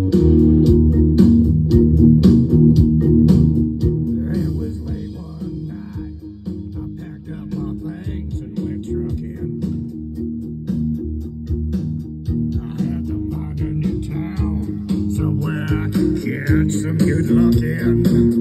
It was late one night. I packed up my things and went trucking. I had to find a new town, somewhere I could get some good looking.